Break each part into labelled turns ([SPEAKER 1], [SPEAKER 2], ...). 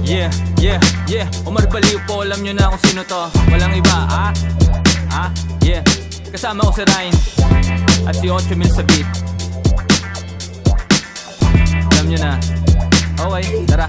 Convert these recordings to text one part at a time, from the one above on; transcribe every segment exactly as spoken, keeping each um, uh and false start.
[SPEAKER 1] Yeah, yeah, yeah. Omar Baliw po, alam nyo na kung sino to. Walang iba, ah? Ah, yeah. Kasama ko si Ryan at si eight mil sa beat. Alam nyo na. Okay, tara.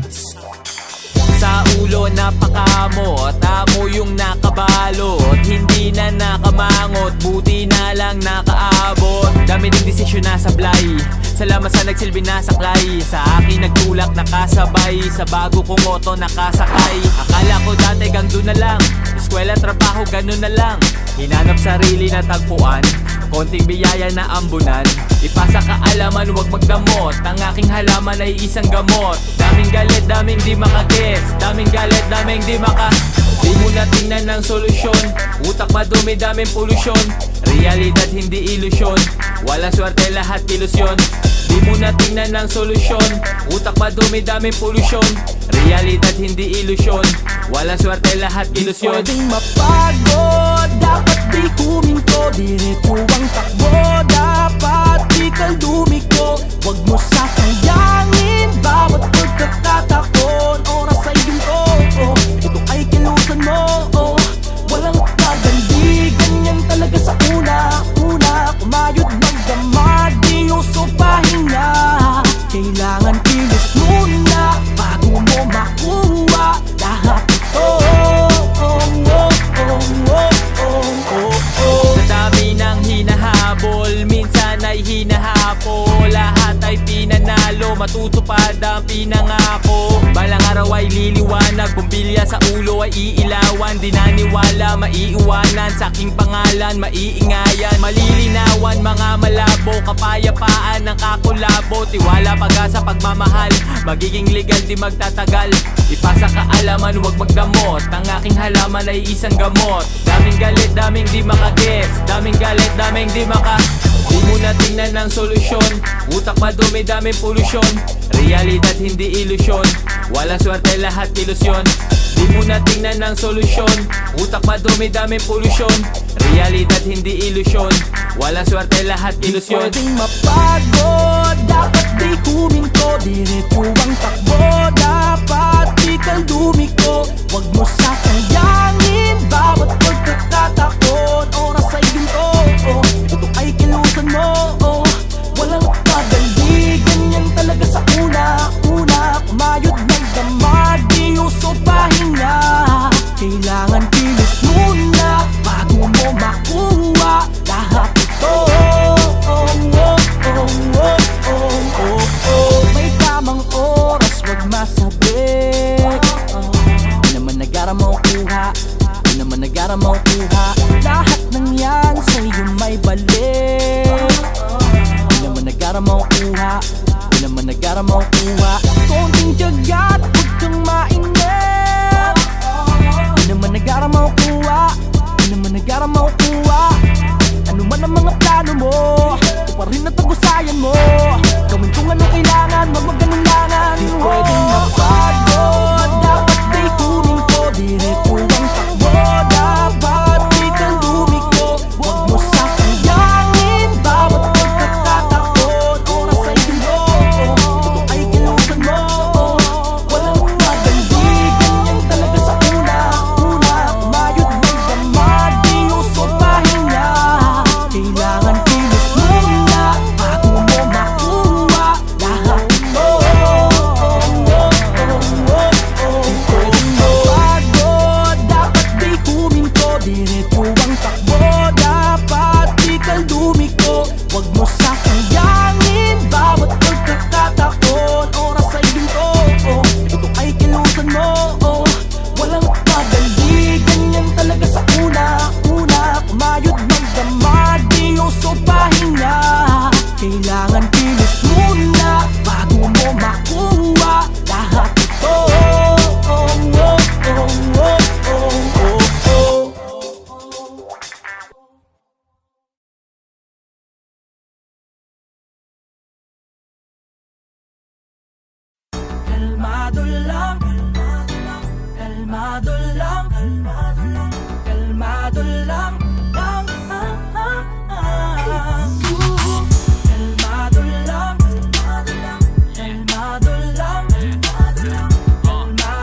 [SPEAKER 1] Sa ulo napakamot, amo yung nakabalot, hindi na nakamangot, buti na lang nakaabot. Dami ng desisyon na sablay, salamat sa nagsilbi na saklay. Sa akin nagtulak nakasabay, sa bago kong moto nakasakay. Akala ko dati gang doon na lang, eskwela trabaho ganun na lang. Hinanap sarili na tagpuan, konting biyaya na ambunan. Ipasa kaalaman, huwag magdamot, ang aking halaman ay isang gamot. Daming galit, daming di makaguess, daming galit, daming di maka. Di mo na tingnan ng solusyon, utak madumi, daming polusyon. Realidad hindi ilusyon, walang swerte lahat ilusyon. Di mo na tingnan ng solusyon, utak madumi, daming polusyon. Realidad hindi ilusyon, walang swerte lahat ilusyon.
[SPEAKER 2] Pwedeng mapagod, dapat di huminto, diretso ang takbo, dapat di kang lumiko. Huwag mo sasayangin bawat pagkakatakon, oras ay ginto, oh, ito ay kilusan mo, oh. Walang kagandi, ganyan talaga sa una, una. Kumayod magdamag, di uso pahinga. Kailangan kilos muna bago mo makuha lahat ito, oh, oh, oh, oh, oh, oh, oh.
[SPEAKER 1] Sa dami ng hinahabol, minsan ay hinahapol. Lahat ay pinanalo, matutupad ang pinangako. Balang araw ay liliwanag, bumbilya sa ulo ay iilawan. Di naniwala, maiiwanan, sa aking pangalan maiingayan. Malilinawan, mga malabo, kapayapaan ng kakulabo. Tiwala, pag-asa, pagmamahal, magiging legal, di magtatagal. Ipasa kaalaman, huwag magdamot, ang aking halaman ay isang gamot. Daming galit, daming di makaguess, daming galit, daming di maka. Di mo na tingnan ng solusyon, utak madumi, daming polusyon. Realidad hindi ilusyon, walang swerte lahat ilusyon. Di mo na tingnan ng solusyon, utak madumi, daming polusyon. Realidad hindi ilusyon, walang swerte lahat ilusyon.
[SPEAKER 2] Pwedeng mapagod, dapat di huminto, diretso ang takbo, dapat di kang lumiko. Huwag mo sasayangin bawat pagkakatakon, oras ay ginto, oh, ito ay kilusan mo, oh. Walang pagandi, ganyan talaga sa una, una. Kumayod ng damag, di uso pahinga. Kailangan kilos muna bago mo makuha lahat ito, oh, oh, oh, oh, oh, oh, oh. May tamang oras, wag masabi, oh. Di naman nagara mo kuha, di naman nagara mo kuha. Lahat ng yan sa'yo may balik, di naman nagara mo kuha, di naman nagara mo kuha. Konting tiyaga at huwag kang mainip, di naman nagara mo kuha, di naman nagara mo kuha. Ano man ang mga plano mo, ito pa rin ang tagusayan mo. Gawin kung anong kailangan, wag maganulangan. Di pwedeng mapagod, dapat di huminto, diretso ang takbo, dapat di kang lumiko. Huwag mo sasayangin bawat pagkakatakon, oras ay ginto, ito ay kilusan mo, oh. Walang magandi, ganyan talaga sa una, una. Kumayod magdamag, di uso pahinga. Kailangan kilos muna bago mo makuha lahat ito, oh, oh, oh, oh, oh. Di pwedeng mapagod, dapat di huminto, diretso ang takbo, dapat di kang lumiko. Huwag mo sasayangin bawat pagkakatakon, oras ay ginto, oh, ito ay kilusan mo, oh. Walang pagandi, ganyan talaga sa una, una. Kumayod magdamag, di uso pahinga. Kailangan kilos muna bago mo makuha lahat ito, oh, oh, oh, oh, oh, oh, oh. Kalmado lang, kalmado lang, kalmado lang, kalmado lang, lang, ah, ah, ah. Ooh. Kalmado lang, kalmado lang, kalmado lang, kalmado lang, kalmado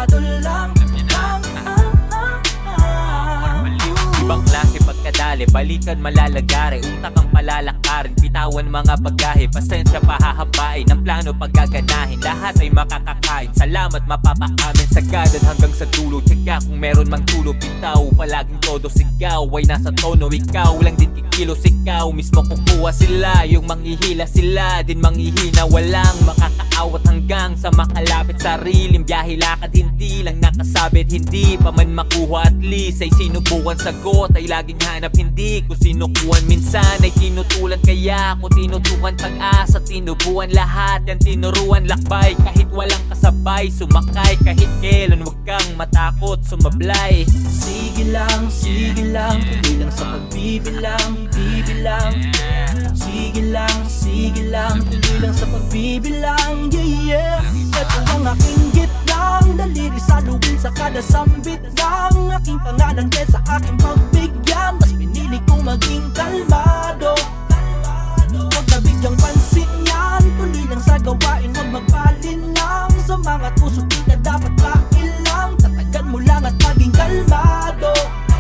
[SPEAKER 1] sali, balikan malalagari, utak ang palalakarin, bitawan mga bagahe, pasensya pahahabain, ang plano paggaganahin, lahat ay makakakain, salamat mapapaamin, sagadan hanggang sa dulo, tsaka kung meron mang tulo, bitaw, palaging todo, sigaw ay nasa tono, ikaw lang din kikilos, ikaw mismo kukuha sila, yung manghihila sila, din manghihina, walang makakaawat hanggang sa makalapit sariling biyahe, lakad hindi lang nakasabit, hindi pa man makuha, at least ay sinubukan, sagot ay laging hanap, hindi ko sinukuhan, minsan ay tinutulan, kaya ako tinutukan, pag-asa tinubuan, lahat yan tinuruan, lakbay kahit walang kasabay, sumakay kahit kailan, wag kang matakot sumablay.
[SPEAKER 2] Sige lang, sige lang, tuloy lang sa pagbibilang, bibilang. Sige lang, sige lang, tuloy lang sa pagbibilang, yeah, yeah. Ito ang aking gitlang, daliri sa lubin sa kada sambit ng aking pangalan kesa aking pagbigyan. Mas pinili kong maging kalmado, huwag nabigyang pansin yan. Tuloy lang sa gawain, huwag magpalinlang, sa mga puso di na dapat mailang. Tatagan mo lang at maging kalmado.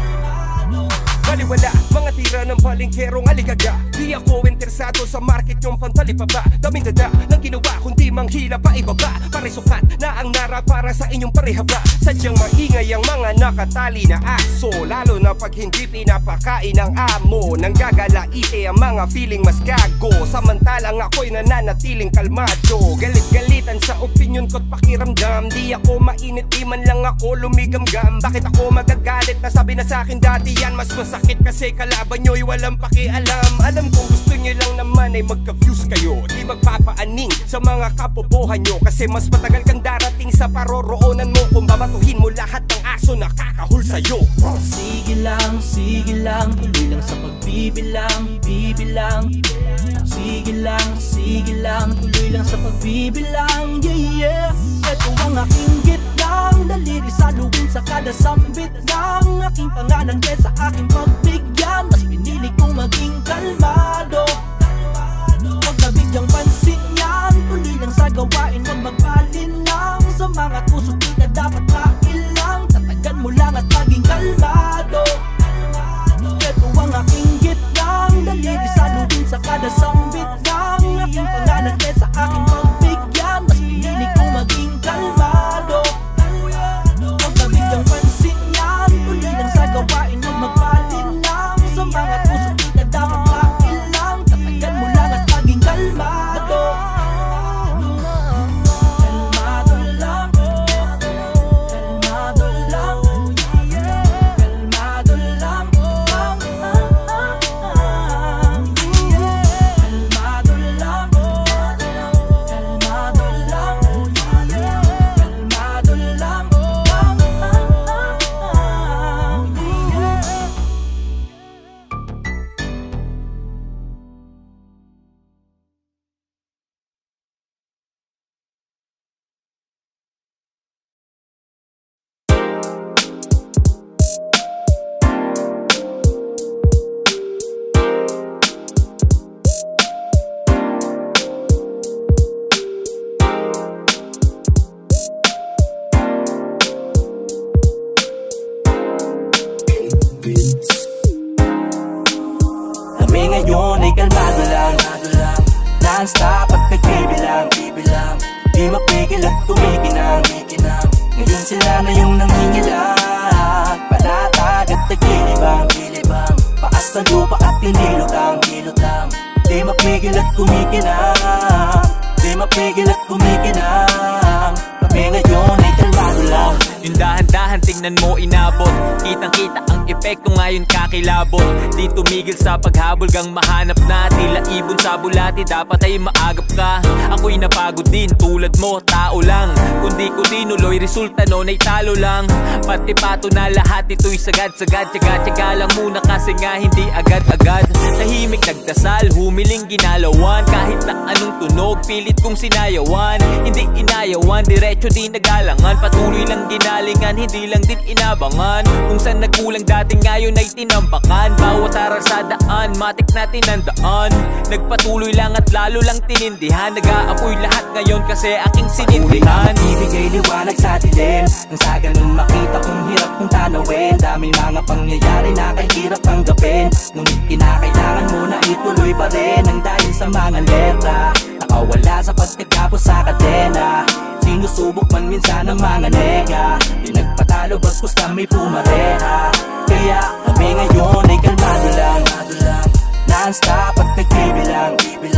[SPEAKER 3] Baliwala, mga tira ng palengkerong aligaga. Di ako interesado sa market yung pantalipaba. Daming dada ng ginawa, kundi manghila pa ibaba. Parisukat na ang nara para sa inyong parehaba. Sadyang maingay ang mga nakatali na aso, lalo na pag hindi pinapakain ng amo. Nang gagalaite ang mga feeling mas gago, samantalang ako'y nananatiling kalmado. Galit-galitan sa opinion ko't pakiramdam. Di ako mainit, di man lang ako lumigamgam. Bakit ako magagalit? Nasabi na sa'kin dati yan, mas masakit kasi kalaban nyo'y walang pakialam. Alam kong gusto nyo lang naman ay magka-views kayo, di magpapaaning sa mga kapobohan nyo, kasi mas matagal kang darating sa paroroonan mo kung babatuhin mo lahat ng aso na kakahul sa'yo.
[SPEAKER 2] Sige lang, sige lang, tuloy lang sa pagbibilang, bibilang. Sige lang, sige lang, tuloy lang sa pagbibilang, yeah, yeah. Ito ang aking gitlang, daliri sa lubin sa kada sambit ng aking pangalan kesa aking pagbigyan. Mas pinili kong maging kalmado, huwag nabigyang pansin yan. Tuloy lang sa gawain, huwag magpalinlang, sa mga puso di na dapat mailang. Tatagan mo lang at maging kalmado. Ito ang aking gitlang, daliri sa lubin sa kada sambit ng aking pangalan kesa aking pagbigyan. Mas pinili kong maging kalmado, huwag nabigyang pansin yan. Tuloy lang sa gawain, huwag magpalinlang, sa mga puso di na dapat mailang. Tatagan mo lang at maging kalmado. Kalmado lang, kalmado lang, kalmado lang, kalmado lang, kalmado lang, kalmado lang. Kami ngayon ay kalmado lang, non-stop at nagbibilang, bibilang. Di mapigil at kumikinang, kikinang. Ngayon sila na yung nangingilang, palatag at nagkilibang, kilibang. Paas na lupa at tinilutang, tilutang. Di mapigil at kumikinang, di mapigil at kumikinang. Kami ngayon ay kalmado lang.
[SPEAKER 1] Yung dahan-dahan tingnan mo inabot, kitang-kita ang epekto ngayon kakilabot. Di tumigil sa paghabol gang mahanap na, tila ibon sa bulati, dapat ay maagap ka. Ako'y napagod din tulad mo, tao lang. Kundi ko tinuloy, resulta nun ay talo lang. Pati pato na lahat ito'y sagad-sagad, tsaga-tsaga lang muna kasi nga hindi agad-agad. Tahimik nagdasal, humiling ginalawan, kahit na anong tunog pilit kong sinayawan. Hindi inayawan, diretso di nagalangan, patuloy lang ginalingan, hindi di lang din inabangan. Kung saan nagkulang dati ngayon ay tinambakan. Bawat aral sa daan, matik natin ang daan. Nagpatuloy lang at lalo lang tinindihan. Nag-aapoy lahat ngayon kasi aking sinindihan.
[SPEAKER 2] Ibigay liwanag sa dilim, nang sa ganun makita kong hirap kong tanawin. Daming mga pangyayari na kahirap tanggapin, ngunit kinakailangan mo na ituloy pa rin. Ang dahil sa mga letra, nakawala sa pagkagapos sa kadena. Sinusubok man minsan ang mga nega, di nagpatalo bagkus kami pumareha. Kaya kami ngayon ay kalmado lang, non-stop at nagbibilang,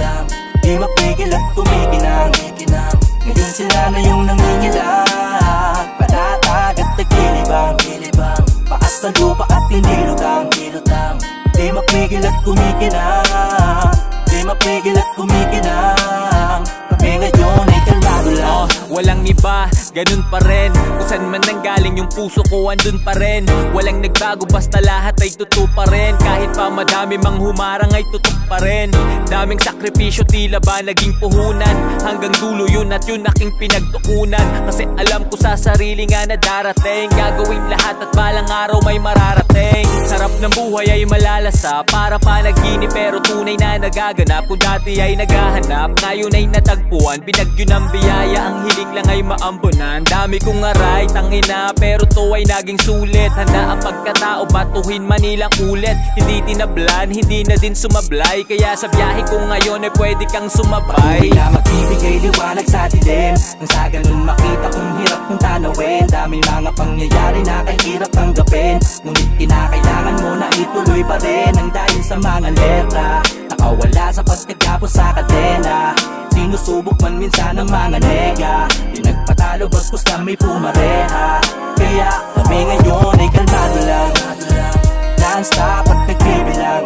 [SPEAKER 2] di mapigil at kumikinang. Ngayon sila na yung nangingilang, panatag at nagkilibang, paas sa lupa at hindi lutang. Di mapigil at kumikinang, di mapigil at kumikinang. Kami ngayon ay kalmado lang.
[SPEAKER 1] Oh, walang iba, ganun pa rin. Kung saan man nanggaling yung puso ko, andun pa rin. Walang nagbago, basta lahat ay totoo pa rin. Kahit pa madami mang humarang ay tutok pa rin. Daming sakripisyo, tila ba naging puhunan. Hanggang dulo yun at yun aking pinagtukunan. Kasi alam ko sa sarili nga na darating, gagawin lahat at balang araw may mararating. Sarap ng buhay ay malalasa, para panaginip pero tunay na nagaganap. Kung dati ay naghahanap, ngayon ay natagpuan. Binagyo ng biyaya, ang hiling lang ay maambunan. Dami kong aray, tangina, pero to ay naging sulit. Handa ang pagkatao, batuhin manilang ulit. Hindi tinablan, hindi na din sumablay. Kaya sa biyahe ko ngayon ay pwede kang sumabay.
[SPEAKER 2] Patuloy na magbibigay liwanag sa dilim, nang sa ganun makita kong hirap kong tanawin. Daming mga pangyayari na kahirap tanggapin, ngunit kinakailangan mo na ituloy pa rin. Ang dahil sa mga letra, nakawala sa pagkagapos sa kadena. Sinusubok man minsan ang mga nega, di nagpatalo bagkus kami pumareha. Kaya kami ngayon ay kalmado lang, non-stop at nagbibilang,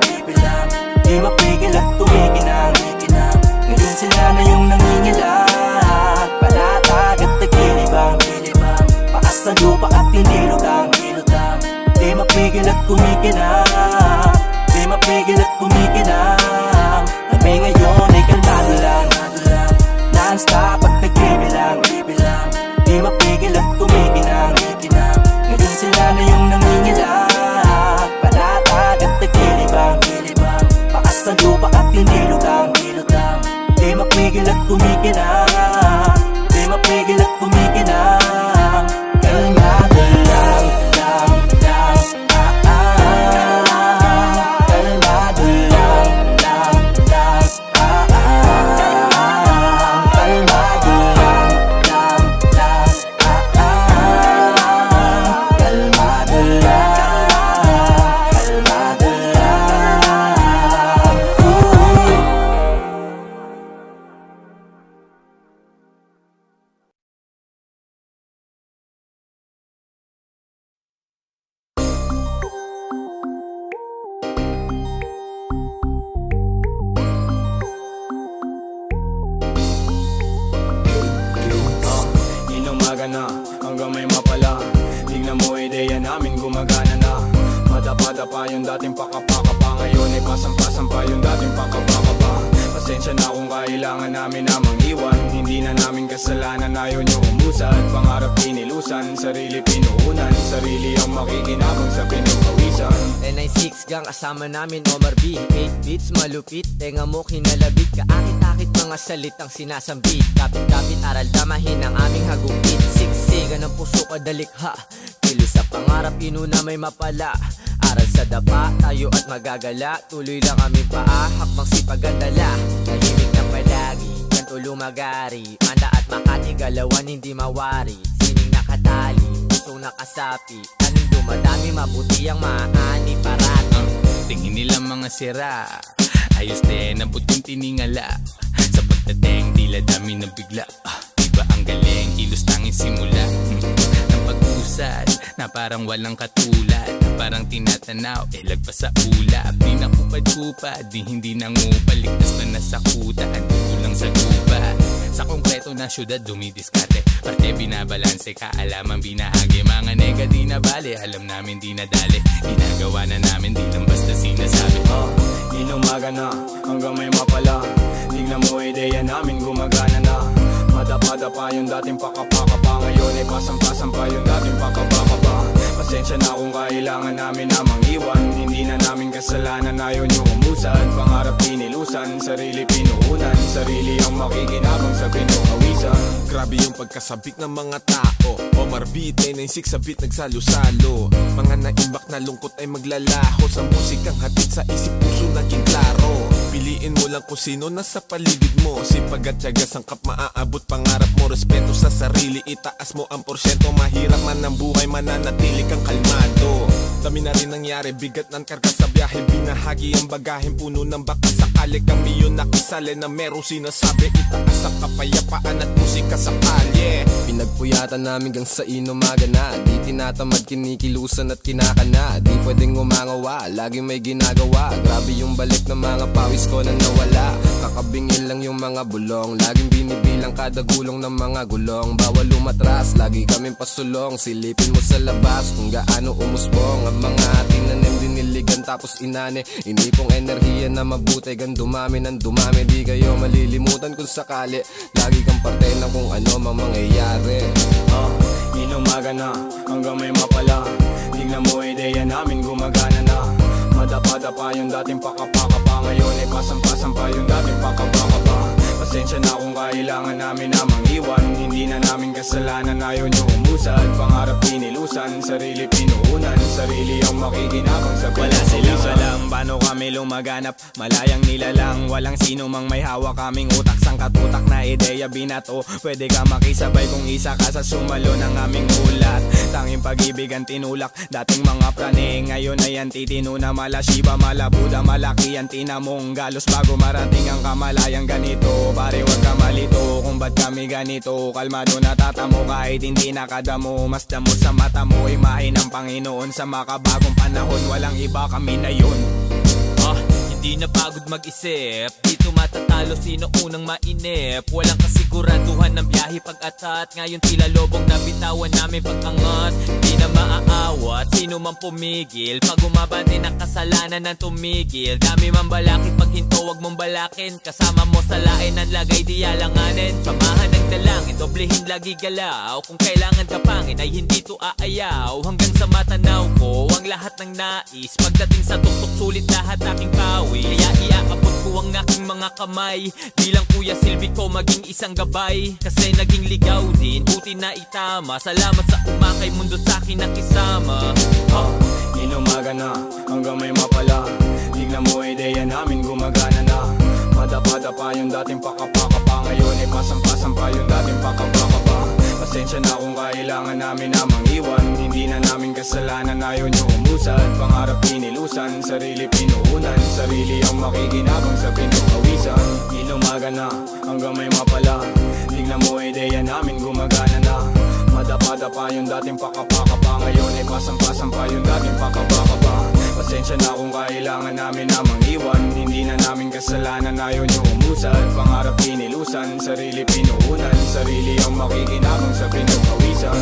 [SPEAKER 2] di mapigil at tumikinang. Ngayon sila na yung nangingilang, panatag at nagkilibang, paas sa lupa at hindi lutang. Di mapigil at kumikinang, di mapigil at kumikinang. Kami ngayon ay kalmado lang, non-stop at nagbibilang, di mapigil at kumikinang. Ngayon sila na yung nangingilang, panatag at nagkilibang, paas sa lupa at hindi lutang. Di mapigil at kumikinang, di mapigil at kumikinang. Kalmado lang, lang, lang, ah, ah. Kalmado lang, lang, lang, ah, ah. Kalmado lang, lang, lang, ah, ah. Kalmado lang, kalmado lang. Ooh.
[SPEAKER 4] Na hanggang may mapala, tingnan mo ideya namin gumagana na. Madapa-dapa yung dating pakapakapa, ngayon ay pasang-pasang yung dating pakapakapa. Pasensya na kung kailangan namin na mangiwan, hindi na namin kasalanan, ayaw nyo umusad. Pangarap pinilusan, sarili pinuunan, sarili ang makikinabang sa pinupawisan.
[SPEAKER 5] N ninety-six gang kasama namin Omar B, eight beats malupit, tenga mo kinalabit. Kaakit-akit mga salitang sinasambit, kapit-kapit aral damahin ang aming hagupit. Siksigan ng puso kadalikha, kilos sa pangarap inuna may mapala. Aral sa dapa, tayo at magagala, tuloy lang aming paahak pang sipagandala. Tahimik na palagi, kanto lumagari, Manda at Makati galawan hindi mawari. Sining nakatali, pusong nakasapi, anong dumadami mabuti ang maani parati.
[SPEAKER 6] Tingin nila mga sira, ayos din ang puting tiningala. Sa pagdating tila dami na bigla, ah, iba ang galing, kilos tanging simula. Ng pag-usad na parang walang katulad, na parang tinatanaw, eh lagpas sa ulap. Di nakupad-kupad, di hindi nangupal, ligtas na nasakutan, dito lang sa lupa. Sa konkreto na syudad dumidiskarte, parte binabalanse, kaalaman binahagi. Mga nega di na bale, alam namin di na dali, ginagawa na namin, di lang basta sinasabi.
[SPEAKER 4] Oh, inumaga na hanggang may mapala, tignan mo ideya namin gumagana na. Madapa-dapa yung dating pakapakapa, ngayon ay pasampa-sampa yung dating pakapakapa. Pasensya na kung kailangan namin na mangiwan, hindi na namin kasalanan, ayaw nyo umusad. Pangarap pinilusan, sarili pinuunan, sarili ang makikinabang sa pinukawisan.
[SPEAKER 7] Grabe yung pagkasabik ng mga tao, Omar B, nine nine six sa beat nagsalo-salo. Mga naimbak na lungkot ay maglalaho, sa musikang hatid sa isip puso naging klaro. Piliin mo lang kung sino nasa paligid mo, sipag at tiyaga sangkap maaabot pangarap mo. Respeto sa sarili, itaas mo ang porsyento. Mahirap man ang buhay, mananatili kang kalmado. Dami na rin nangyari, bigat ng karga sa biyahe, binahagi ang bagahin, puno ng baka sakali. Kami yun nakisali na merong sinasabi, itaas ang kapayapaan at musika sa kalye.
[SPEAKER 8] Pinagpuyatan namin gang sa inumaga na, di tinatamad, kinikilusan at kinakana. Di pwedeng umangawa, laging may ginagawa. Grabe yung balik ng mga pawis ko na nawala. Kakabingin lang yung mga bulong, laging binibilang kada gulong ng mga gulong. Bawal umatras, lagi kaming pasulong. Silipin mo sa labas kung gaano umusbong ang mga ating nanim, diniligan tapos inane. Inipong enerhiya na mabuti, gan dumami ng dumami. Di kayo malilimutan kung sakali, lagi kang parte ng kung ano mang mangyayari.
[SPEAKER 4] Ah, inumaga na, hanggang may mapala. Tingnan mo ideya namin gumagana na. Madapa-dapa yung dating pakapakapa, ngayon ay pasampa-sampa yung dating pakapakapa. Pasensya na kung kailangan namin na mangiwan, hindi na namin kasalanan, ayaw nyo umusad. Pangarap pinilusan, sarili pinuunan, sarili ang makikinabang sa
[SPEAKER 6] wala silang alam paano kami lumaganap, malayang nilalang. Walang sino mang may hawak, kaming utak sang katutak na ideya binato. Pwede ka makisabay kung isa ka sa sumalo ng aming ulat. Tanging pag-ibig ang tinulak, dating mga prane, ngayon ay antitino na mala Shiba, mala Buddha, malaki ang tinamong galos bago marating ang kamalayang ganito. Pare wag ka malito kung ba't kami ganito, kalmado natatamo kahit hindi nakadamo. Mas damo sa mata mo, imahe ng Panginoon sa makabagong panahon, walang iba kami na yun.
[SPEAKER 1] Ah, hindi na pagod mag-isip, dito matatalo sino unang mainip. Walang kasiguraduhan ng biyahe pag-atat, ngayon tila lobong nabitawan namin pag-angat. Di na maaawat, sino man pumigil, pag umabante ng kasalanan ng tumigil. Dami man balakid, pag hinto wag mong balakin, kasama mo sa lain ang lagay di alanganin. Samahan ng dalangin, doblehin lagi galaw, kung kailangan kapangin ay hindi to aayaw. Hanggang sa matanaw ko ang lahat ng nais, pagdating sa tuktok sulit lahat aking pawi. Kaya iaabot ko ang aking mga kamay, bilang kuya silbi ko maging isang gabay. Kasi naging ligaw din, buti na itama, salamat sa umakay mundo sa akin nakisama.
[SPEAKER 4] Ah, inumaga na, hanggang may mapala. Tignan mo ideya namin gumagana na. Madapa-dapa yung dating pakapakapa, ngayon ay pasampa-sampa yung dating pakapakapa. Pasensya na kung kailangan namin na mangiwan, hindi na namin kasalanan, ayaw nyo umusad. Pangarap pinilusan, sarili pinuunan, sarili ang makikinabang sa pinukawisan. Inumaga na, hanggang may mapala. Tignan mo ideya namin gumagana na. Madapa-dapa yung dating pakapakapa, ngayon ay pasampa-sampa yung dating pakapakapa. Pasensya na kung kailangan namin na mangiwan, hindi na namin kasalanan, ayaw nyo umusad. Pangarap pinilusan, sarili pinuunan, sarili ang makikinabang sa pinukawisan.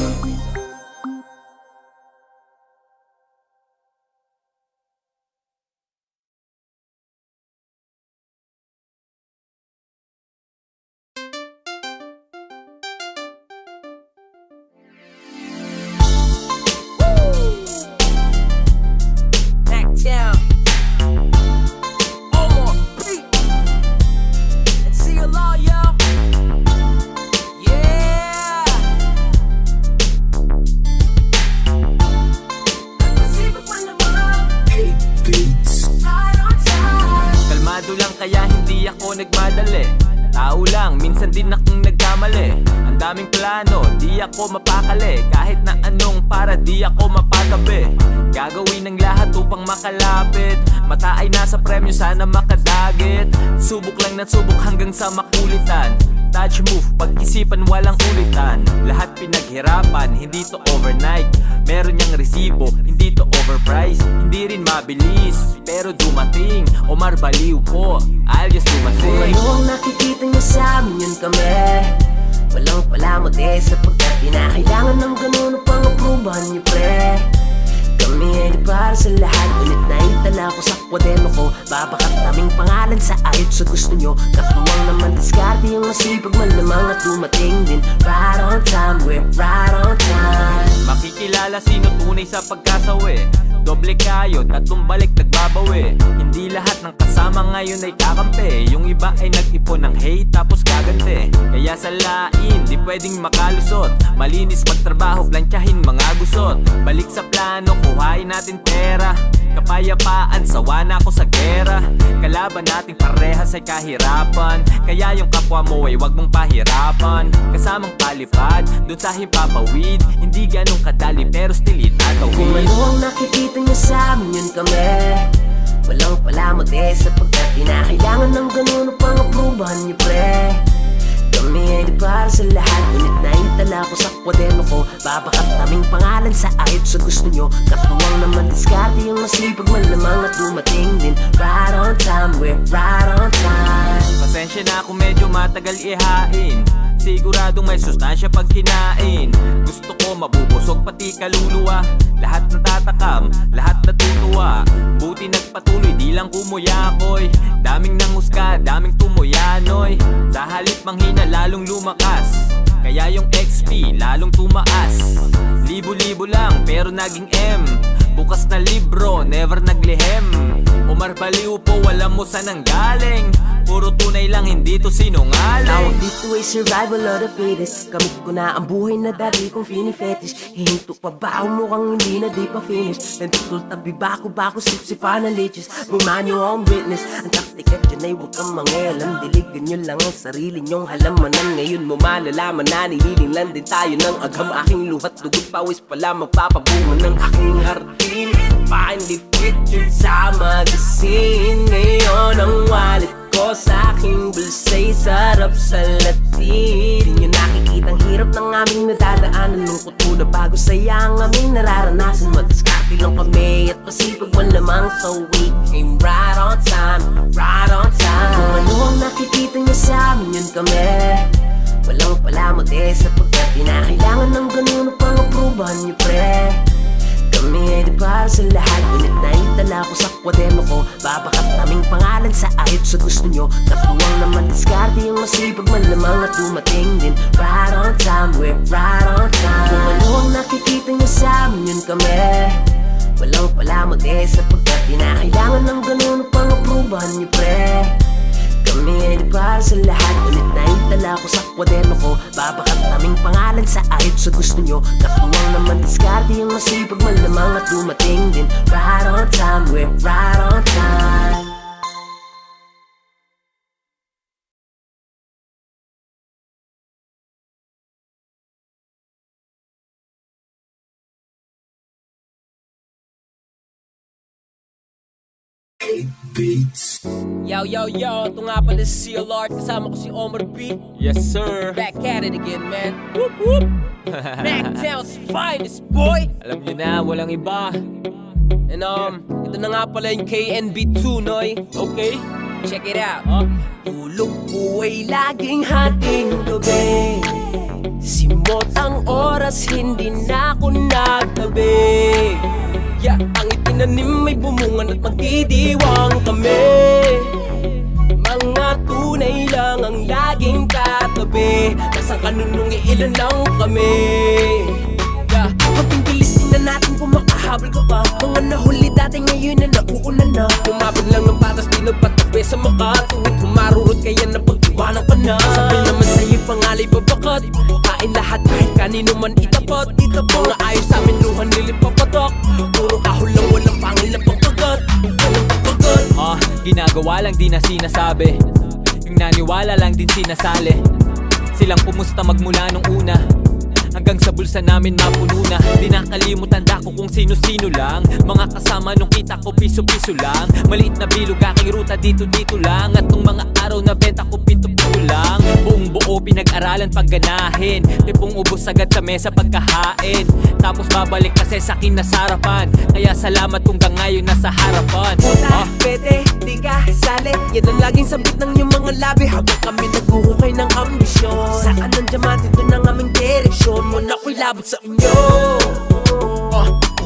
[SPEAKER 1] Kaya hindi ako nagmadali, tao lang, minsan din akong nagkamali. Ang daming plano, di ako mapakali, kahit na anong para di ako mapatabi. Gagawin ng lahat upang makalapit, mata ay nasa premyo, sana makadagit. Subok lang na subok hanggang sa makulitan. Touch move, pag-isipan walang ulitan. Lahat pinaghirapan, hindi to overnight. Meron niyang resibo, hindi to overpriced. Hindi rin mabilis, pero dumating. Omar baliw po, I'll just do my thing.
[SPEAKER 9] Kung ano ang nakikita niyo sa amin, yun kami. Walang palamuti sapagkat di na kailangan ng ganun upang aprubahan niyo, pre. Kami Kami ay para sa lahat, ulit na itala ko sa kwaderno ko. Babakat naming pangalan sa ayot sa gusto nyo. Katuwang naman diskarte yung masipag malamang at dumating din. Right on time, we're right on time.
[SPEAKER 1] Makikilala sino tunay sa pagkasawi. Doble kayo, tatlong balik nagbabawi. Hindi lahat ng kasama ngayon ay kakampi. Yung iba ay nag-ipon ng hate tapos gagante. Kaya sa lain, di pwedeng makalusot. Malinis magtrabaho, plantyahin mga gusot. Balik sa plano, kuhain natin pera. Kapayapaan, sawa na ako sa gera. Kalaban nating parehas ay kahirapan. Kaya yung kapwa mo ay wag mong pahirapan. Kasamang palipad, dun sa himpapawid. Hindi ganun kadali pero still itatawid.
[SPEAKER 9] Kung ano ang nakikita niyo sa amin, yun kami. Walang palamot eh, sapagkat di na kailangan ng ganun upang aprubahan niyo pre. Kami ay di para sa lahat, ulit na itala ko sa kwaderno ko. Babakat naming pangalan sa ayot sa gusto nyo. Katuwang naman diskarte yung masipag malamang at dumating din. Right on time, we're right on time.
[SPEAKER 1] Pasensya na kung medyo matagal ihain. Siguradong may sustansya pag kinain. Gusto ko mabubusog pati kaluluwa. Lahat natatakam, lahat natutuwa. Buti nagpatuloy, di lang kumuyakoy. Daming nanghusga, daming tumuyanoy. Sa halip manghina, lalong lumakas. Kaya yung X P, lalong tumaas. Libo-libo lang, pero naging M. Bukas na libro, never naglihem. Omar Baliw po, alam mo saan ang galing. Puro tunay lang, hindi to sinungaling.
[SPEAKER 9] Tawag dito ay survival of the fittest. Kamit ko na ang buhay na dati kong fini-fetish. Hihinto pa ba ang mukhang hindi na di pa finish? Nandutol tabi bako-bako, sip-sipa ng leeches. Bumanyo ang witness. Ang taktika dyan ay huwag kang mangialam. Diligan nyo lang ang sarili nyong halamanan. Ngayon mo malalaman na nililing lang din tayo ng agam. Aking luhat, dugot, pawis pala magpapabunga ng aking hardin. Finally fit yun sa magazine. Ngayon ang wallet ko sa aking bulsa'y sarap sa latin. Di nyo nakikitang hirap ng aming nadadaanan. Lungkot muna bago saya ang aming nararanasan. Madiskarte lang kami at pasipag malamang. So we came right on time, right on time. Kung ano ang nakikita nyo sa amin, yun kami. Walang palamot eh, sapagkat di na kailangan ng ganun upang aprubahan nyo pre. Kami ay di para sa lahat, ulit na itala ko sa kwaderno ko. Babakat naming pangalan sa ayot sa gusto nyo. Katuwang naman diskarte yung masipag malamang at dumating din. Right on time, we're right on time. Kung ano ang nakikita nyo sa amin, yun kami. Walang palamot eh, sapagkat di na kailangan ng ganun upang aprubahan nyo pre. Kami ay di para sa lahat, ulit na itala ko sa kwaderno ko. Babakat naming pangalan sa ayot sa gusto nyo. Katuwang naman diskarte yung masipag malamang at dumating din. Right on time, we're right on time.
[SPEAKER 2] Beats. Yo, yo, yo, ito nga pala si C L R. Kasama ko si Omar B.
[SPEAKER 1] Yes sir.
[SPEAKER 2] Back at it again, man. Whoop, whoop. Mactown's finest, boy.
[SPEAKER 1] Alam nyo na, walang iba.
[SPEAKER 2] And um, ito na nga pala yung K N B two, noy.
[SPEAKER 1] Okay,
[SPEAKER 2] check it out.
[SPEAKER 1] huh?
[SPEAKER 9] Tulog po ay laging hating gabi. Simot ang oras, hindi na ako nagtabi.
[SPEAKER 2] Yeah, ang itinanim may bumungan at magdidiwang kami.
[SPEAKER 9] Mga tunay lang ang laging katabi. Nasang kanunong iilan lang kami.
[SPEAKER 2] Yeah, kaping bilis din na natin kung makahabol ka pa. Mga nahuli dati ngayon na nauunan na. Umabot lang ng patas, di nagpatabi sa makatuwid. Humarurot kaya na pag-iwanan ka na. Sabi naman sa'yo pangalay babakat. Kain lahat kahit kanino man itapat. Itapat nga ayos sa amin luhan nilipapatak. Puro kahol lang walang pangil na pagkagat. Walang pagkagat.
[SPEAKER 1] Ah, ginagawa lang di na sinasabi. Yung naniwala lang din sinasali. Silang pumusta magmula nung una hanggang sa bulsa namin mapuno na. Di nakalimutan ko kung sino-sino lang. Mga kasama nung kita ko piso-piso lang. Maliit na bilog aking ruta dito-dito lang. At nung mga araw na benta ko pito-pito lang. Buong buo pinag-aralan pagganahin. Tipong ubos agad sa mesa pagkahain. Tapos babalik kasi sa akin na sarapan. Kaya salamat kung hanggang ngayon nasa harapan.
[SPEAKER 2] Puta, pwede, di ka sali. Yan ang laging sabit ng iyong mga labi. Habang kami naghuhukay ng ambisyon. Saan ang diamante, doon ang aming direksyon. Muna ko'y labot sa inyo. uh,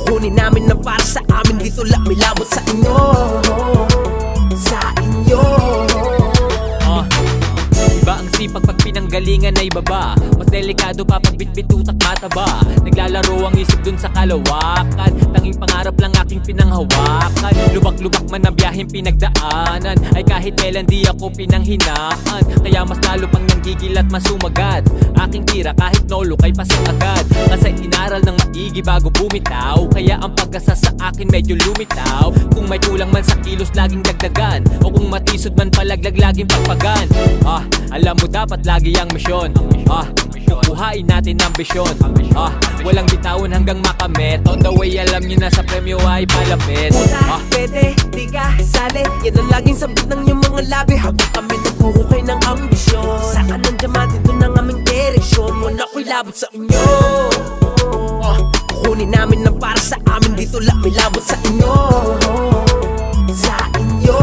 [SPEAKER 9] Kukunin namin na para sa amin, dito lang may labot sa inyo. Sa inyo.
[SPEAKER 1] uh, Iba ang sipag pag pinanggalingan ay baba. Mas delikado pa pag bitbit utak mataba. Naglalaro ang isip dun sa kalawakan. Tanging pangarap lang aking pinanghawakan. Lubak-lubak man ang biyaheng pinagdaanan, ay kahit kailan di ako pinanghinaan. Kaya mas lalo pang nanggigil at masumagad. Aking tira kahit nolo kay pasok agad. Kasi inaral ng maigi bago bumitaw. Kaya ang pag-asa sa akin medyo lumitaw. Kung may kulang man sa kilos laging dagdagan, o kung matisod man palaglag laging pagpagan. Ah, alam mo dapat lagi ang misyon. Ah, kukuhain natin ang bisyon. Ah, walang bitawan hanggang makamit. On the way alam nyo na sa premyo ay palapit.
[SPEAKER 9] Puta, pwede, di ka sali. Yan ang laging sabit ng iyong mga labi. Habang kami nagkuhukay ng ambisyon. Saan ang diamante doon ang aming direksyon. Muna ko'y labot sa inyo. uh, Kukunin namin na para sa amin, dito lang may labot sa inyo. Sa inyo.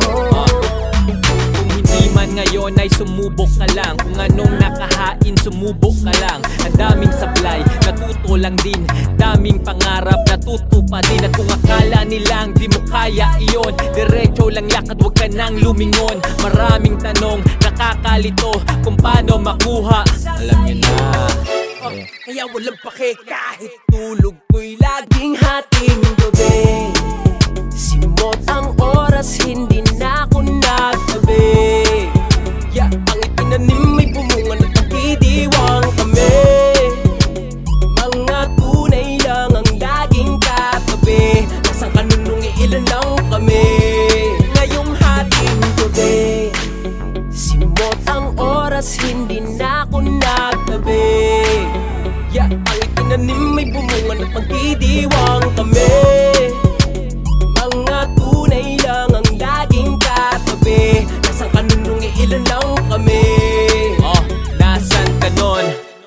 [SPEAKER 1] Ngayon ay sumubok ka lang. Kung anong nakahain, sumubok ka lang. Ang daming sablay, natuto lang din. Daming pangarap, natutupa din. At kung akala nilang di mo kaya iyon, diretso lang lakad, wag ka nang lumingon. Maraming tanong, nakakalito kung paano makuha. Alam nyo na.
[SPEAKER 9] Oh, kaya walang pake kahit tulog ko'y laging hating gabi. Simot ang oras, hindi na ako nagtabi. Yeah, ang itinanim may bumunga at nagdidiwang kami. Mga tunay lang ang laging katabi. Nasang kanunong iilan lang kami. Ngayong hating gabi, simot ang oras, hindi na ako nagtabi. Yeah, ang itinanim may bumunga at nagdidiwang kami. Mga tunay lang ang laging katabi. Nasang kanunong iilan lang kami.
[SPEAKER 1] Oh, nasan ka nun?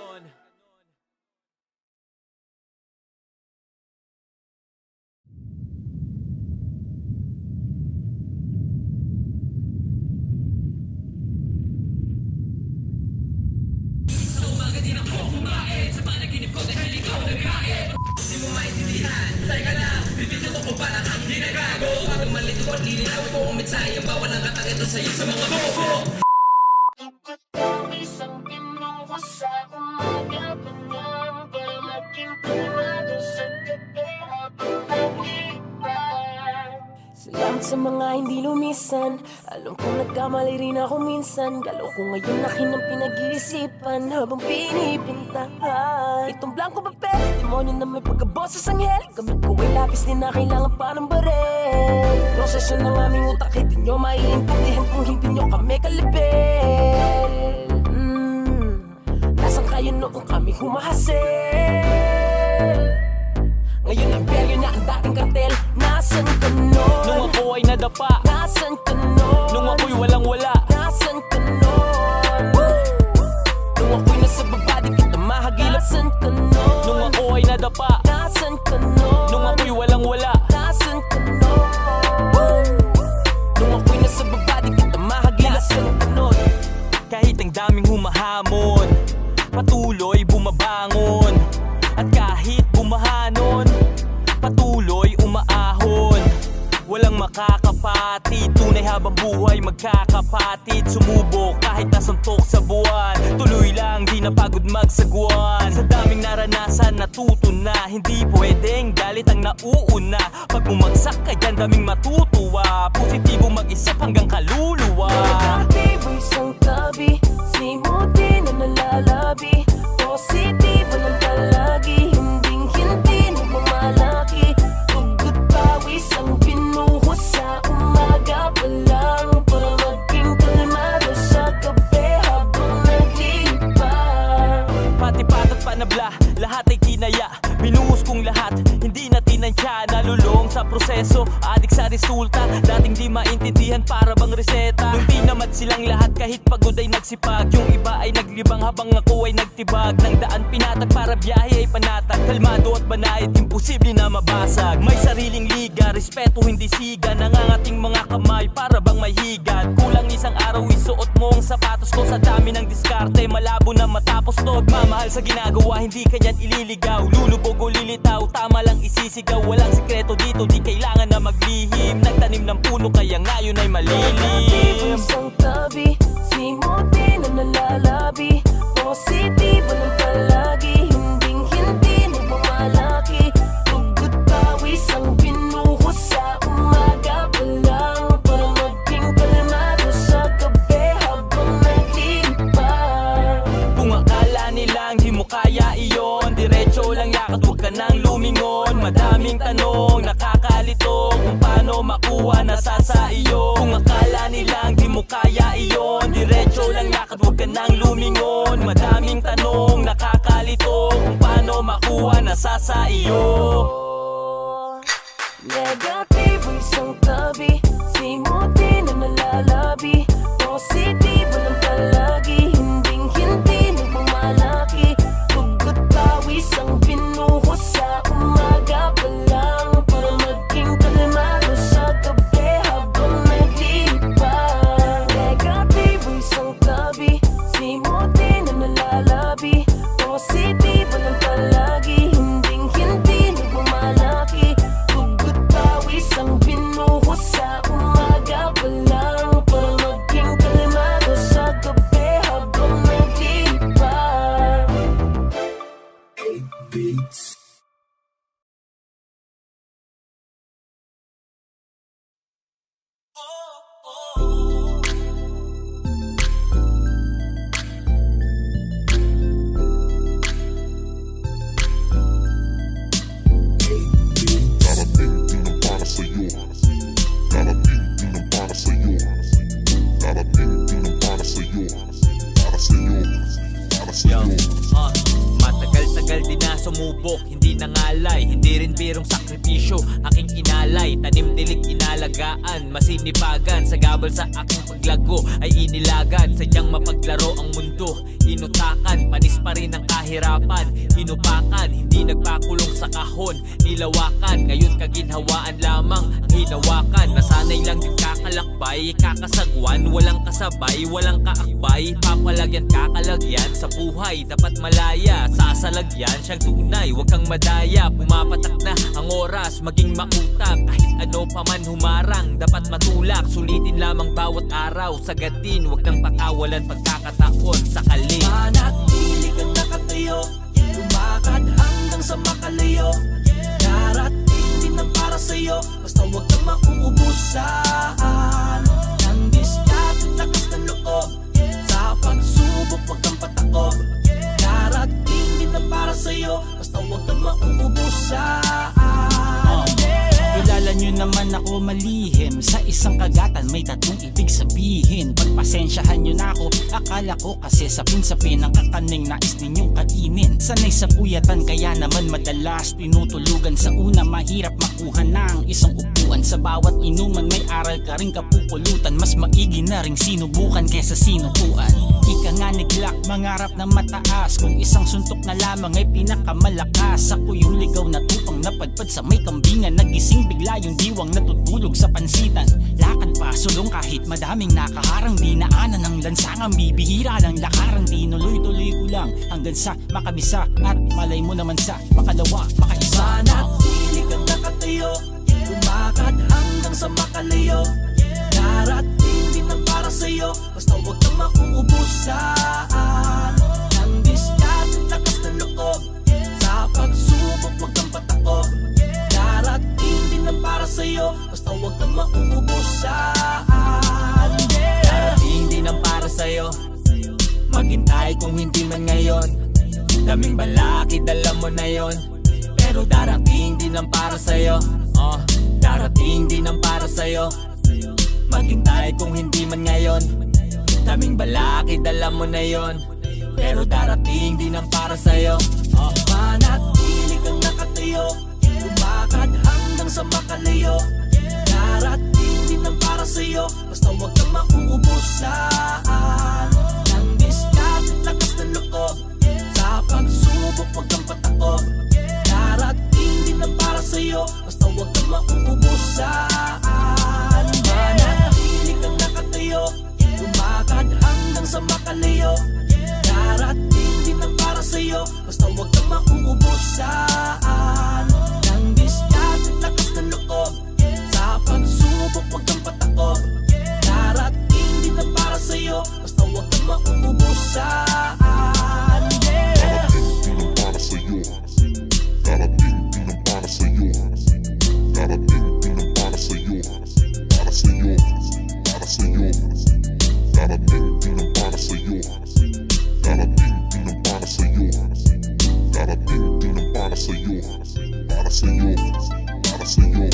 [SPEAKER 9] Salamat sa mga hindi lumisan. Alam kong nagkamali rin ako minsan. Galaw ko ngayon akin ang pinag-iisipan habang pinipintahan itong blanco papel, demonyo na may pagkaboses anghel. Gamit ko ay lapis, di na kailangan pa ng barel. Proseso ng aming utak, hindi nyo maiintindihan kung hindi nyo kami kalibel. mm, Nasaan kayo noong kami humahasil? Ngayon ang peryo na ang dating kartel. Nasaan ka nun?
[SPEAKER 1] Nung ako ay nadapa.
[SPEAKER 9] Nasaan ka nun?
[SPEAKER 1] Nung ako'y walang wala.
[SPEAKER 9] Nasaan ka nun? Nung ako'y nasa baba, di kita mahagilap. Nasaan ka nun?
[SPEAKER 1] Nung ako ay nadapa.
[SPEAKER 9] Nasaan ka nun?
[SPEAKER 1] Nung ako'y walang wala.
[SPEAKER 9] Nasaan ka nun? Nung ako'y nasa baba, di kita mahagilap. Nasaan ka nun?
[SPEAKER 1] Kahit ang daming humahamon, patuloy bumabangon. At kahit bumahanon, patuloy umaahon. Walang makakapatid, tunay habang buhay magkakapatid. Sumubok kahit nasuntok sa buwan, tuloy lang di napagod magsagwan. Sa daming naranasan natuto na, hindi pwedeng galit ang nauuna. Pag bumagsak ka dyan daming matutuwa, positibo mag-isip hanggang kaluluwa.
[SPEAKER 9] Negatibo isang tabi, simuti na nalalabi. Positibo lang palagi, hinding hindi nagmamalaki. Tugot pawis ang pinuho sa umaga pa lang, para maging kalmado sa gabi habang naglilipas.
[SPEAKER 1] Pati patat panabla, lahat ay kinaya. Binuhos kong lahat, hindi na tinansya. Nalulong sa proseso, adik sa resulta. Dating di maintindihan para bang reseta. Nung tinamat silang lahat kahit pagod ay nagsipag. Yung iba ay naglibang habang ako ay nagtibag. Ng daan pinatag para biyahe ay panatag. Kalmado at banayad, imposible na mabasag. May sariling liga, respeto hindi siga. Nangangating mga kamay para bang may higat. Kulang isang araw isuot mo ang sapatos ko. Sa dami ng diskarte, malabo na matapos to. Mamahal sa ginagawa, hindi kanyan ililigaw. Lulubog o lilitaw, tama lang isisigaw. Walang sikreto dito, di kailangan na maglihim. Nagtanim ng puno kaya ngayon ay malilim.
[SPEAKER 9] Isang tabi, simuti na nalalabi. Positibo ng palagi, hinding hindi na bumalaki. Tugot pawis ang binuhos sa umaga pa lang, para maging kalmado sa gabi habang naglilipad.
[SPEAKER 1] Kung akala nilang di mo kaya iyon, diretso lang yakad, huwag ka nang lumingon. Madaming tanong, nakakalito, kung paano makuha nasa sa iyo. Kung akala nilang di mo kaya iyon, diretso lang yakad, huwag ka nang lumingon. Madaming tanong, nakakalito, kung paano makuha nasa sa iyo.
[SPEAKER 9] Negatibo isang tabi, simuti na nalalabi. Positibo ng palagi, hinding hindi na bumalaki. Tugot pawis ang binuhos sa umaga pa lang, para maging kalmado sa gabi habang naglilipad. Negatibo isang tabi, simuti na nalalabi. Positibo ng palagi, hinding hindi na bumalaki. Tugot pawis ang binuhos sa umaga pa lang, para maging kalmado sa gabi habang naglilipad.
[SPEAKER 10] Darating din ang para sa'yo. Darating din ang para sa'yo. Darating din ang para sa'yo. Para sa'yo. Para sa'yo.
[SPEAKER 1] uh, Matagal-tagal din na sumubok, hindi nangalay, hindi rin birong sakripisyo aking inalay. Tanim dilig inalagaan, masinipagan sa gabal sa aking paglago ay inilagan. Sadyang mapaglaro ang mundo, inutakan, panis pa rin ang kahirapan. Hinupakan, hindi nagpakulong sa kahon, nilawakan, ngayon kaginhawaan lamang ang hinawakan. Nasanay lang din kakalakbay, kakasagwan, walang kasabay, walang kaakbay. Papalagyan, kakalagyan sa buhay, dapat malaya, sasalagyan siyang tunay, huwag kang madaya. Pumapatak na ang oras, maging mautak, kahit ano pa man humarang, dapat matulak. Sulitin lamang bawat araw, sagatin, huwag nang pakawalan pagkakataon sakali.
[SPEAKER 2] Manatili kang nakatayo, lumakad hanggang sa makalayo. Darating din ang para sa'yo, basta huwag kang mauubusan ng diskarte at lakas ng loob. Sa pagsubok huwag kang pataob. Darating din ang para sa'yo, basta huwag kang mauubusan. uh,
[SPEAKER 11] Kilala nyo naman ako malihim, sa isang kagatan may tatlong ibig sabihin. Pagpasensyahan nyo na ako, akala ko kasi sapin-sapin ang kakaning nais ninyong kainin. Sanay sa puyatan kaya naman madalas tinutulugan. Sa una mahirap makuha ng isang upuan. Sa bawat inuman may aral ka rin kapupulutan. Mas maigi na ring sinubukan kesa sinukuan. Ika nga neglak, mangarap na mataas. Kung isang suntok na lamang ay pinakamalakas. Ako yung ligaw na tupang napadpad sa may kambingan. Nagising bigla yung diwang natutulog sa pansitan. Lakad pa sulong kahit madaming nakaharang. Dinaanan ng lansangang bibihira ng lakaran. Tinuloy-tuloy ko lang hanggang sa makabisa. At malay mo naman sa makalawa, makaisa.
[SPEAKER 2] Manatili kang nakatayo, lumakad hanggang sa makalayo. Darating din ang para sa'yo, basta huwag kang mauubusan ng diskarte at lakas ng loob. Sa pagsubok huwag kang pataob. Darating din ang para sa'yo, basta huwag kang mauubusan.
[SPEAKER 1] Darating din ang para sa'yo, maghintay kung hindi man ngayon. Daming balaki, dala mo na yon. Pero darating din ang para sa'yo, uh, darating din ang para sa'yo. Maghintay kung hindi man ngayon. Daming balaki, dala mo na yon. Pero darating din ang para sa'yo. uh.
[SPEAKER 2] Manatili kang nakatayo, lumakad hanggang sa makalayo. Darating din ang para sa'yo, basta huwag kang mauubusan
[SPEAKER 10] sa'yo, para sa'yo.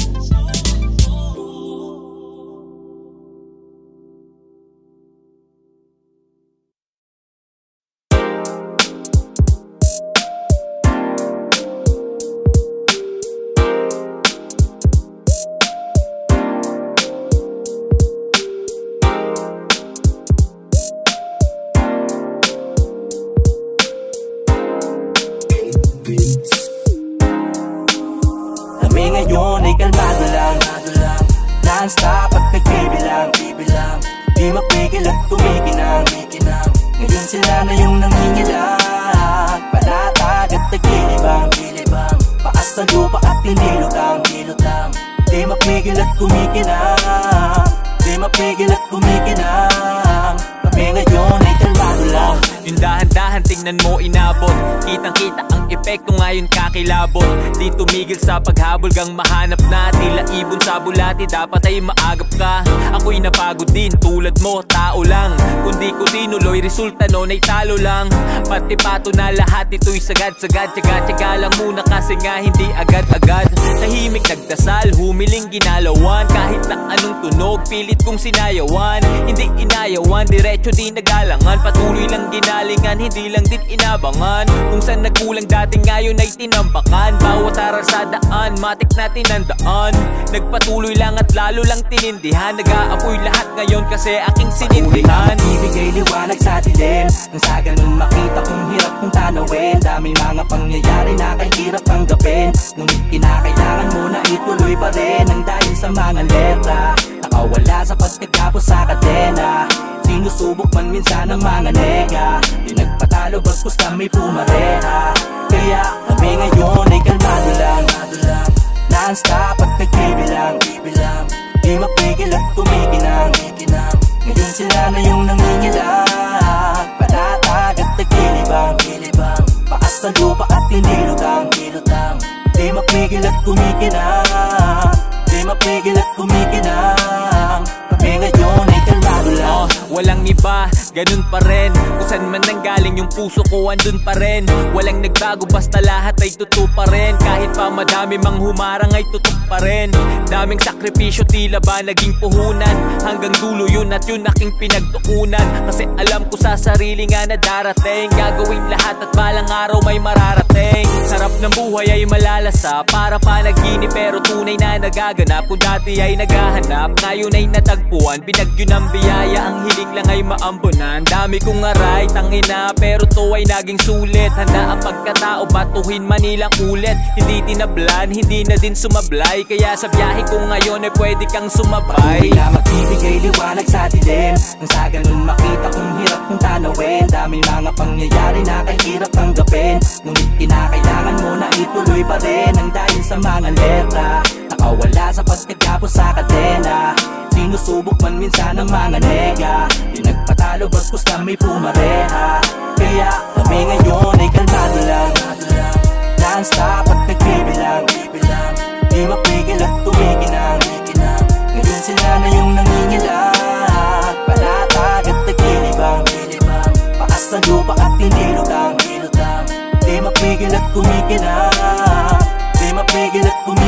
[SPEAKER 2] Kami ngayon ay kalmado lang, non-stop at nagbibilang, bibilang. Di mapigil at kumikinang, kumikinang. Ngayon sila na yung nangingilang, panatag at nagkilibang, kilibang. Paas na lupa at tinilutang, tilutang. Di mapigil at kumikinang, di mapigil at kumikinang. Kami ngayon ay kalmado lang.
[SPEAKER 1] Yung dahan-dahan tingnan mo inabot, kitang-kita ang epekto ngayon kakilabot. Di tumigil sa paghabol gang mahanap na tila ibon sa bulati, dapat ay maagap ka. Ako'y napagod din tulad mo, tao lang. Kundi ko tinuloy, resulta nun ay talo lang. Pati pato na lahat ito'y sagad-sagad, tsaga-tsaga lang muna kasi nga hindi agad-agad. Tahimik nagdasal, humiling ginalawan. Kahit na anong tunog, pilit kong sinayawan. Hindi inayawan, diretso di nagalangan. Patuloy lang ginalingan, hindi lang din inabangan. Kung saan nagkulang dati ngayon ay tinambakan. Bawat aral sa daan, matik na tinandaan. Nagpatuloy lang at lalo lang tinindihan. Nag-aapoy lahat ngayon kasi aking sinindihan.
[SPEAKER 2] Ibigay liwanag sa dilim, nang sa ganun makita kong hirap kong tanawin. Daming mga pangyayari na kahirap tanggapin, ngunit kinakailangan mo na ituloy pa rin. Ang dahil sa mga letra, nakawala sa pagkatapos sa kadena. Sinusubok man minsan ang mga nega, di nagpatalo bagkus kami pumareha. Kaya kami ngayon ay kalmado lang, non-stop at nagbibilang, bibilang. Di mapigil at kumikinang, kikinang. Ngayon sila na yung nangingilang, panatag at nagkilibang, kilibang. Paas na lupa at tinilutang, tilutang. Di mapigil at kumikinang, di mapigil at kumikinang. Kami ngayon ay kalmado lang.
[SPEAKER 1] Oh, walang iba, ganun pa rin. Kung saan man nanggaling yung puso ko, andun pa rin. Walang nagbago, basta lahat ay totoo pa rin. Kahit pa madami mang humarang ay tutok pa rin. Daming sakripisyo, tila ba naging puhunan. Hanggang dulo yun at yun aking pinagtuunan. Kasi alam ko sa sarili nga na darating, gagawin lahat at balang araw may mararating. Sarap ng buhay ay malalasa, para panaginip pero tunay na nagaganap. Kung dati ay naghahanap, ngayon ay natagpuan. Binagyo ng biyaya, ang hiling lang ay maambunan. Dami kong aray, tangina, pero to ay naging sulit. Handa ang pagkatao, batuhin manilang ulit. Hindi tinablan, hindi na din sumablay. Kaya sa biyahe ko ngayon ay pwede kang sumabay.
[SPEAKER 2] Patuloy na magbibigay liwanag sa dilim, nang sa ganun makita kong hirap kong tanawin. Daming mga pangyayari na kahirap tanggapin, ngunit kinakailangan mo na ituloy pa rin. Ang dahil sa mga letra, nakawala sa pagkatapos sa kadena. Sinusubok man minsan ang mga nega, di nagpatalo bagkus kami pumareha. Kaya kami ngayon ay kalmado lang, non-stop at nagbibilang, bibilang. Di mapigil at kumikinang, kikinang. Ngayon sila na yung nangingilang, panatag at nagkilibang, kilibang. Paas na lupa at tinilutang, tilutang. Di mapigil at kumikinang, di mapigil at kumikinang.